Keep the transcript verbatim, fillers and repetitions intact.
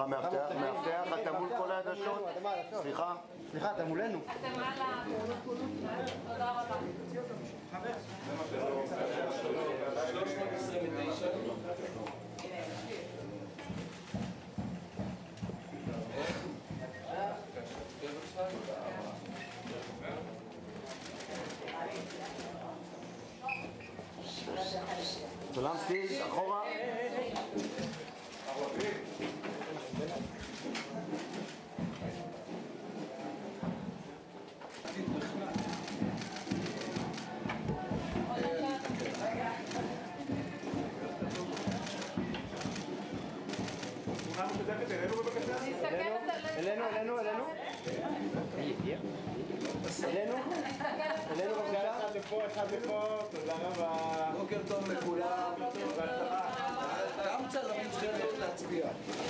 סליחה, מאבטח, מאבטח, אתה מול כל העדשות. סליחה. סליחה, אתה מולנו. אתם על הפעולות פונות. תודה רבה. שלוש מאות עשרים ותשע. סולם סטיל, אחורה. אלינו, אלינו, אלינו. אלינו? אלינו בבקשה. אחד לפה, אחד לפה, תודה רבה. בוקר טוב לכולם. גם צלמים צריכים ללכת להצביע.